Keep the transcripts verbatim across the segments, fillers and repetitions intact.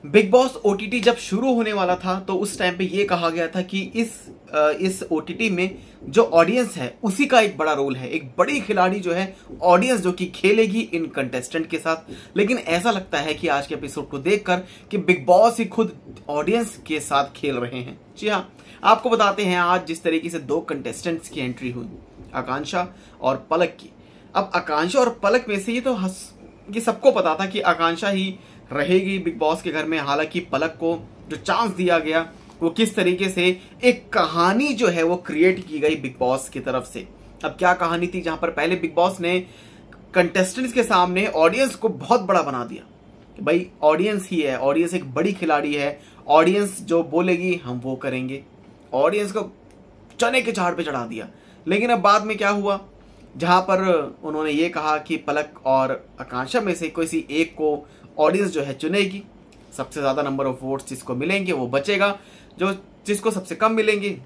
Big boss OTT जब शुरू होने वाला था तो उस टाइम पे ये कहा गया था कि इस इस ओटीटी में जो ऑडियंस है उसी का एक बड़ा रोल है, एक बड़ी खिलाड़ी जो है ऑडियंस जो कि खेलेगी इन कंटेस्टेंट के साथ। लेकिन ऐसा लगता है कि आज के एपिसोड को देखकर कि बिग बॉस ही खुद ऑडियंस के साथ खेल रहे हैं। जी हाँ, आपको बताते हैं आज जिस तरीके से दो कंटेस्टेंट्स की एंट्री हुई, आकांक्षा और पलक की। अब आकांक्षा और पलक में से ये तो हस ये सबको पता था कि आकांक्षा ही रहेगी बिग बॉस के घर में। हालांकि पलक को जो चांस दिया गया वो किस तरीके से एक कहानी जो है वो क्रिएट की गई बिग बॉस की तरफ से। अब क्या कहानी थी, जहां पर पहले बिग बॉस ने कंटेस्टेंट्स के सामने ऑडियंस को बहुत बड़ा बना दिया कि भाई ऑडियंस ही है, ऑडियंस एक बड़ी खिलाड़ी है, ऑडियंस जो बोलेगी हम वो करेंगे, ऑडियंस को चने के झाड़ पे चढ़ा दिया। लेकिन अब बाद में क्या हुआ, जहां पर उन्होंने ये कहा कि पलक और आकांक्षा में से किसी एक को ऑडियंस जो है चुनेगी, सबसे ज्यादा नंबर ऑफ वोट्स जिसको मिलेंगे वो बचेगा, जो जिसको सबसे कम मिलेंगे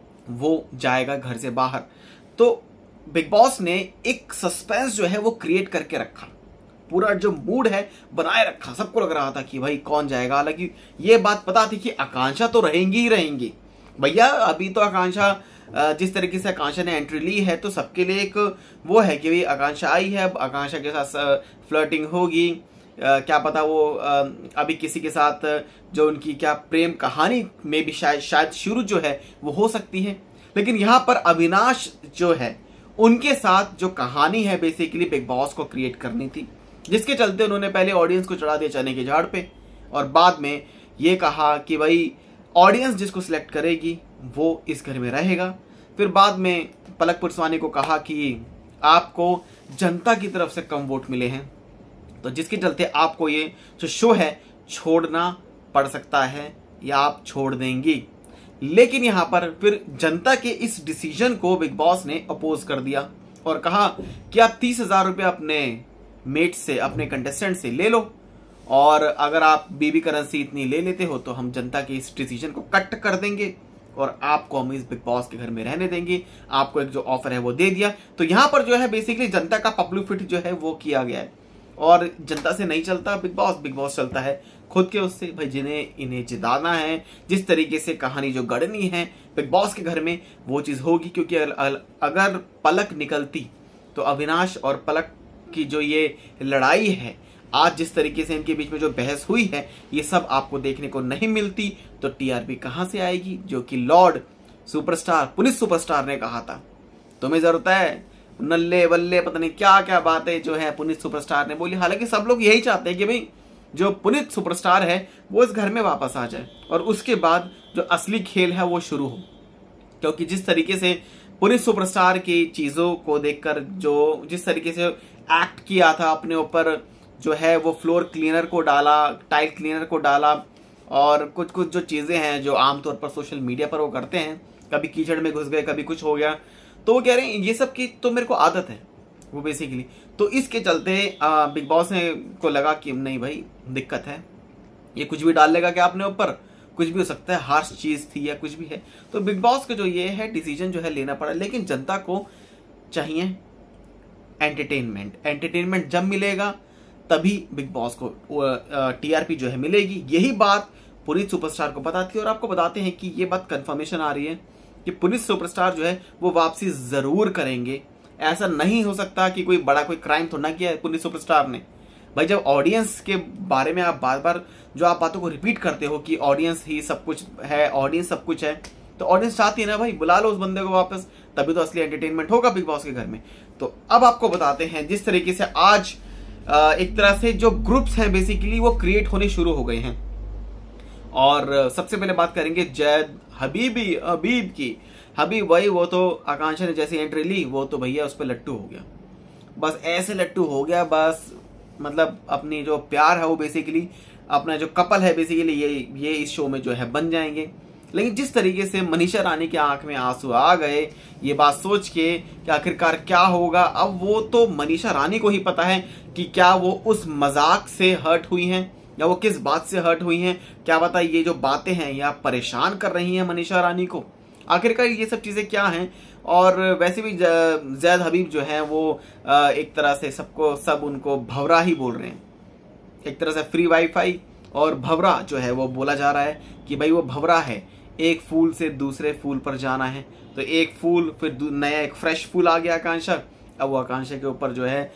वो जाएगा घर से बाहर। तो बिग बॉस ने एक सस्पेंस जो है वो क्रिएट करके रखा, पूरा जो मूड है बनाए रखा। सबको लग रहा था कि भाई कौन जाएगा। हालांकि ये बात पता थी कि आकांक्षा तो रहेंगी ही रहेंगी भैया। अभी तो आकांक्षा जिस तरीके से आकांक्षा ने एंट्री ली है तो सबके लिए एक वो है कि भाई आकांक्षा आई है, अब आकांक्षा के साथ फ्लर्टिंग होगी। Uh, क्या पता वो uh, अभी किसी के साथ जो उनकी क्या प्रेम कहानी में भी शायद शायद शुरू जो है वो हो सकती है। लेकिन यहाँ पर अविनाश जो है उनके साथ जो कहानी है बेसिकली बिग बॉस को क्रिएट करनी थी, जिसके चलते उन्होंने पहले ऑडियंस को चढ़ा दिया चने के झाड़ पे और बाद में ये कहा कि भाई ऑडियंस जिसको सिलेक्ट करेगी वो इस घर में रहेगा। फिर बाद में पलक पुरस्वानी को कहा कि आपको जनता की तरफ से कम वोट मिले हैं, तो जिसके चलते आपको ये जो शो है छोड़ना पड़ सकता है या आप छोड़ देंगी। लेकिन यहां पर फिर जनता के इस डिसीजन को बिग बॉस ने अपोज कर दिया और कहा कि आप तीस हजार रुपये अपने मेट से, अपने कंटेस्टेंट से ले लो, और अगर आप बेबी करेंसी इतनी ले लेते हो तो हम जनता के इस डिसीजन को कट कर देंगे और आपको हम इस बिग बॉस के घर में रहने देंगे। आपको एक जो ऑफर है वो दे दिया। तो यहां पर जो है बेसिकली जनता का पब्लिसिटी जो है वो किया गया है और जनता से नहीं चलता बिग बॉस, बिग बॉस चलता है खुद के उससे। भाई जिन्हें इन्हें जिताना है, जिस तरीके से कहानी जो गढ़नी है बिग बॉस के घर में वो चीज होगी। क्योंकि अगर पलक निकलती तो अविनाश और पलक की जो ये लड़ाई है, आज जिस तरीके से इनके बीच में जो बहस हुई है, ये सब आपको देखने को नहीं मिलती तो टीआरपी कहां से आएगी, जो कि लॉर्ड सुपरस्टार पुलिस सुपरस्टार ने कहा था। तुम्हें जरूरत है नल्ले बल्ले पता नहीं क्या क्या बातें जो है पुनीत सुपरस्टार ने बोली। हालांकि सब लोग यही चाहते हैं कि भाई जो पुनीत सुपरस्टार है वो इस घर में वापस आ जाए और उसके बाद जो असली खेल है वो शुरू हो। क्योंकि जिस तरीके से पुनीत सुपरस्टार की चीजों को देखकर जो जिस तरीके से एक्ट किया था अपने ऊपर, जो है वो फ्लोर क्लीनर को डाला, टाइल क्लीनर को डाला और कुछ कुछ जो चीजें हैं जो आमतौर पर सोशल मीडिया पर वो करते हैं, कभी कीचड़ में घुस गए, कभी कुछ हो गया, तो वो कह रहे हैं ये सब की तो मेरे को आदत है वो बेसिकली। तो इसके चलते बिग बॉस ने को लगा कि नहीं भाई दिक्कत है, ये कुछ भी डाल लेगा क्या अपने ऊपर, कुछ भी हो सकता है, हार्श चीज थी या कुछ भी है। तो बिग बॉस का जो ये है डिसीजन जो है लेना पड़ा। लेकिन जनता को चाहिए एंटरटेनमेंट, एंटरटेनमेंट जब मिलेगा तभी बिग बॉस को टीआरपी जो है मिलेगी। यही बात पुनीत सुपरस्टार को पता थी और आपको बताते हैं कि ये बात कंफर्मेशन आ रही है कि पुनीत सुपरस्टार जो है वो वापसी जरूर करेंगे। ऐसा नहीं हो सकता कि कोई बड़ा कोई क्राइम तो ना किया है पुनीत सुपरस्टार ने। भाई जब ऑडियंस के बारे में आप बार बार जो आप बातों को रिपीट करते हो कि ऑडियंस ही सब कुछ है, ऑडियंस सब कुछ है, तो ऑडियंस चाहती है ना भाई बुला लो उस बंदे को वापस, तभी तो असली एंटरटेनमेंट होगा बिग बॉस के घर में। तो अब आपको बताते हैं जिस तरीके से आज एक तरह से जो ग्रुप्स हैं बेसिकली वो क्रिएट होने शुरू हो गए हैं। और सबसे पहले बात करेंगे जैद हबीबी हबीब की। हबीब भाई वो तो आकांक्षा ने जैसे एंट्री ली वो तो भैया उस पर लट्टू हो गया, बस ऐसे लट्टू हो गया, बस मतलब अपनी जो प्यार है वो बेसिकली अपना जो कपल है बेसिकली ये ये इस शो में जो है बन जाएंगे। लेकिन जिस तरीके से मनीषा रानी की आंख में आंसू आ गए ये बात सोच के कि आखिरकार क्या होगा, अब वो तो मनीषा रानी को ही पता है कि क्या वो उस मजाक से हर्ट हुई हैं या वो किस बात से हर्ट हुई हैं। क्या पता ये जो बातें हैं या परेशान कर रही हैं मनीषा रानी को, आखिरकार ये सब चीजें क्या हैं। और वैसे भी जैद हबीब जो है वो एक तरह से सबको सब उनको भवरा ही बोल रहे हैं, एक तरह से फ्री वाईफाई और भंवरा जो है वो बोला जा रहा है कि भाई वो भंवरा है, एक फूल से दूसरे फूल पर जाना है। तो एक फूल, फिर नया एक फ्रेश फूल आ गया आकांक्षा। अब वो आकांक्षा के ऊपर जो है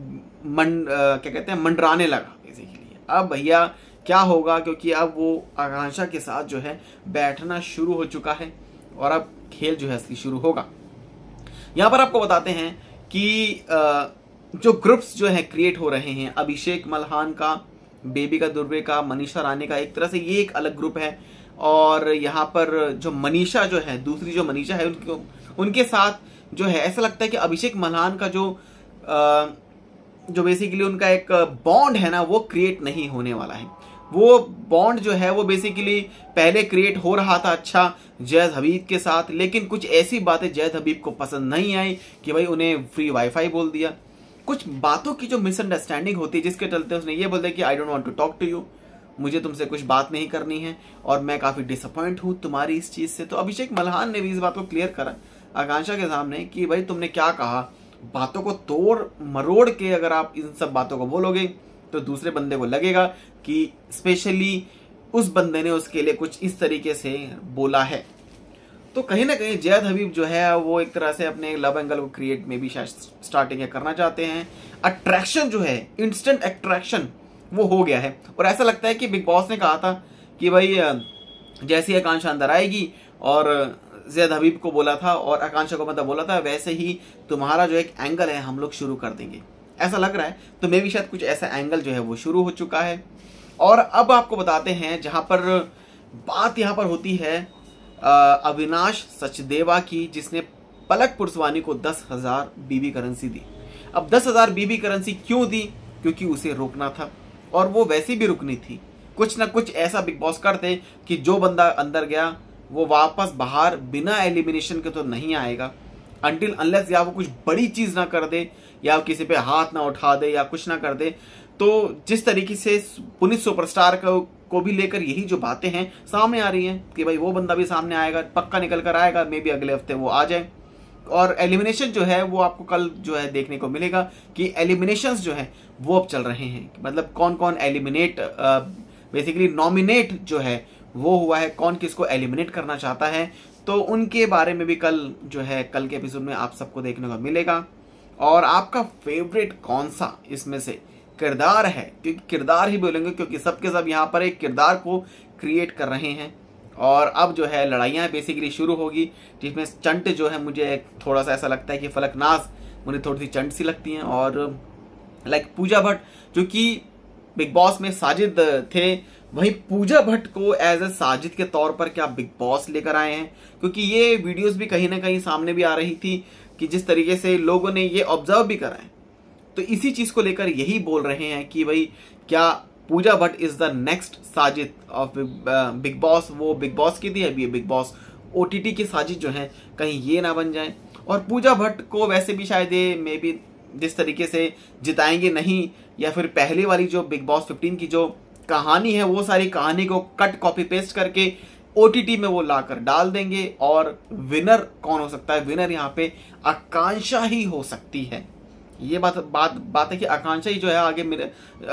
मन क्या कहते हैं मंडराने लगा बेसिकली। अब भैया क्या होगा, क्योंकि अब वो आकांक्षा के साथ जो है बैठना शुरू हो चुका है और अब खेल जो है असली शुरू होगा। यहाँ पर आपको बताते हैं कि जो ग्रुप्स जो है क्रिएट हो रहे हैं, अभिषेक मल्हान का, बेबिका दुर्वे का, मनीषा राणे का, एक तरह से ये एक अलग ग्रुप है। और यहाँ पर जो मनीषा जो है, दूसरी जो मनीषा है, उनके उनके साथ जो है ऐसा लगता है कि अभिषेक मल्हान का जो आ, जो बेसिकली उनका एक बॉन्ड है ना, वो क्रिएट नहीं होने वाला है। वो बॉन्ड जो है वो बेसिकली पहले क्रिएट हो रहा था अच्छा जैद हबीब के साथ, लेकिन कुछ ऐसी बातें जैद हबीब को पसंद नहीं आई कि भाई उन्हें फ्री वाईफाई बोल दिया। कुछ बातों की जो मिसअंडरस्टैंडिंग होती है जिसके चलते उसने ये बोल दिया कि I don't want to talk to you, मुझे तुमसे कुछ बात नहीं करनी है और मैं काफी डिसअपॉइंट हूं तुम्हारी इस चीज से। तो अभिषेक मल्हान ने भी इस बात को क्लियर करा आकांक्षा के सामने कि भाई तुमने क्या कहा, बातों को तोड़ मरोड़ के अगर आप इन सब बातों को बोलोगे तो दूसरे बंदे को लगेगा कि स्पेशली उस बंदे ने उसके लिए कुछ इस तरीके से बोला है। तो कहीं ना कहीं जैद हबीब जो है वो एक तरह से अपने लव एंगल को क्रिएट में भी शायद स्टार्टिंग करना चाहते हैं। अट्रैक्शन जो है, इंस्टेंट अट्रैक्शन वो हो गया है। और ऐसा लगता है कि बिग बॉस ने कहा था कि भाई जैसी आकांक्षा अंदर आएगी, और जैद हबीब को बोला था और आकांक्षा को मतलब बोला था, वैसे ही तुम्हारा जो एक एंगल है हम लोग शुरू कर देंगे, ऐसा लग रहा है। तो मे भी शायद कुछ ऐसा एंगल जो है वो शुरू हो चुका है। और अब आपको बताते हैं जहां पर बात यहां पर होती है अविनाश सचदेवा की, जिसने पलक पुरसवानी को दस हजार बीबी करेंसी दी। अब दस हजार बीबी करेंसी क्यों दी? क्योंकि उसे रोकना था और वो वैसे भी रुकनी थी। कुछ ना कुछ ऐसा बिग बॉस कर दे कि जो बंदा अंदर गया वो वापस बाहर बिना एलिमिनेशन के तो नहीं आएगा, अनटिल अनलेस या वो कुछ बड़ी चीज ना कर दे या किसी पे हाथ ना उठा दे या कुछ ना कर दे। तो जिस तरीके से पुनीत सुपरस्टार को, को भी लेकर यही जो बातें हैं सामने आ रही हैं कि भाई वो बंदा भी सामने आएगा, पक्का निकल कर आएगा, मे बी अगले हफ्ते वो आ जाए। और एलिमिनेशन जो है वो आपको कल जो है देखने को मिलेगा कि एलिमिनेशंस जो है वो अब चल रहे हैं, मतलब कौन कौन एलिमिनेट, बेसिकली नॉमिनेट जो है वो हुआ है, कौन किसको एलिमिनेट करना चाहता है। तो उनके बारे में भी कल जो है कल के एपिसोड में आप सबको देखने को मिलेगा। और आपका फेवरेट कौन सा इसमें से किरदार है, क्योंकि किरदार ही बोलेंगे क्योंकि सबके सब यहाँ पर एक किरदार को क्रिएट कर रहे हैं। और अब जो है लड़ाइयाँ बेसिकली शुरू होगी, जिसमें चंट जो है मुझे थोड़ा सा ऐसा लगता है कि फलकनाज मुझे थोड़ी सी चंट सी लगती हैं। और लाइक पूजा भट्ट जो कि बिग बॉस में साजिद थे, वही पूजा भट्ट को एज ए साजिद के तौर पर क्या बिग बॉस लेकर आए हैं, क्योंकि ये वीडियोस भी कहीं ना कहीं सामने भी आ रही थी कि जिस तरीके से लोगों ने ये ऑब्जर्व भी करा है। तो इसी चीज को लेकर यही बोल रहे हैं कि भाई क्या Pooja Bhatt is the next Sajid of Bigg Boss. वो बिग बॉस की थी, अभी बिग बॉस ओटीटी की साजिद जो है कहीं ये ना बन जाए। और पूजा भट्ट को वैसे भी शायद ये मे बी जिस तरीके से जिताएंगे नहीं, या फिर पहले वाली जो बिग बॉस फिफ्टीन की जो कहानी है वो सारी कहानी को कट कॉपी पेस्ट करके ओटीटी में वो लाकर डाल देंगे। और विनर कौन हो सकता है? विनर यहाँ पे आकांक्षा ही हो सकती है। ये बात बात बात है कि आकांक्षा ही जो है आगे मेरे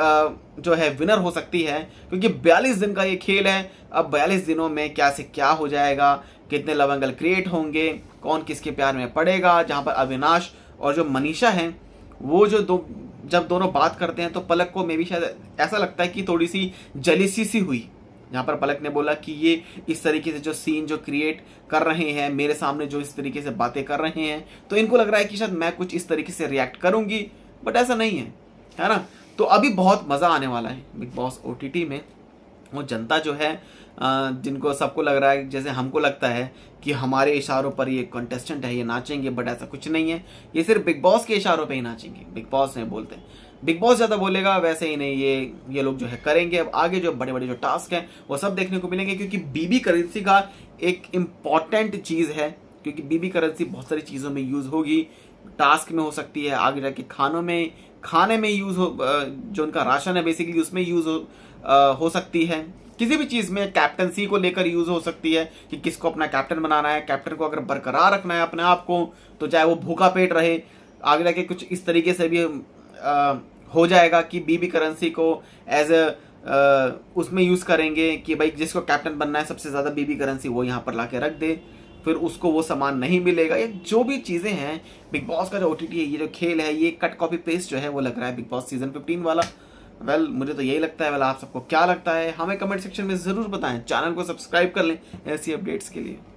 जो है विनर हो सकती है, क्योंकि बयालीस दिन का ये खेल है। अब बयालीस दिनों में क्या से क्या हो जाएगा, कितने लव एंगल क्रिएट होंगे, कौन किसके प्यार में पड़ेगा। जहां पर अविनाश और जो मनीषा हैं वो जो दो जब दोनों बात करते हैं तो पलक को मे भी शायद ऐसा लगता है कि थोड़ी सी जलीसी सी हुई, जहां पर पलक ने बोला कि ये इस तरीके से जो सीन जो क्रिएट कर रहे हैं मेरे सामने, जो इस तरीके से बातें कर रहे हैं, तो इनको लग रहा है कि शायद मैं कुछ इस तरीके से रिएक्ट करूंगी, बट ऐसा नहीं है, है ना। तो अभी बहुत मजा आने वाला है बिग बॉस ओटीटी में। वो जनता जो है जिनको सबको लग रहा है, जैसे हमको लगता है कि हमारे इशारों पर ये कंटेस्टेंट है, ये नाचेंगे, बट ऐसा कुछ नहीं है। ये सिर्फ बिग बॉस के इशारों पे ही नाचेंगे। बिग बॉस ने बोलते हैं, बिग बॉस ज्यादा बोलेगा वैसे ही नहीं, ये ये लोग जो है करेंगे। अब आगे जो बड़े बड़े जो टास्क हैं वो सब देखने को मिलेंगे, क्योंकि बीबी करेंसी का एक इम्पॉर्टेंट चीज है, क्योंकि बीबी करेंसी बहुत सारी चीजों में यूज होगी। टास्क में हो सकती है, आगे जाके खानों में खाने में यूज हो, जो उनका राशन है बेसिकली उसमें यूज हो, हो सकती है। किसी भी चीज में कैप्टनसी को लेकर यूज हो सकती है कि किसको अपना कैप्टन बनाना है, कैप्टन को अगर बरकरार रखना है अपने आप को, तो चाहे वो भूखा पेट रहे, आगे जाके कुछ इस तरीके से भी आ, हो जाएगा कि बीबी करेंसी को एज ए उसमें यूज करेंगे कि भाई जिसको कैप्टन बनना है सबसे ज्यादा बीबी करेंसी वो यहाँ पर लाके रख दे, फिर उसको वो सामान नहीं मिलेगा। ये जो भी चीजें हैं बिग बॉस का जो ओटीटी है, ये जो खेल है, ये कट कॉपी पेस्ट जो है वो लग रहा है बिग बॉस सीजन फिफ्टीन वाला। वेल well, मुझे तो यही लगता है। वेल well, आप सबको क्या लगता है हमें कमेंट सेक्शन में जरूर बताएं। चैनल को सब्सक्राइब कर लें ऐसी अपडेट्स के लिए।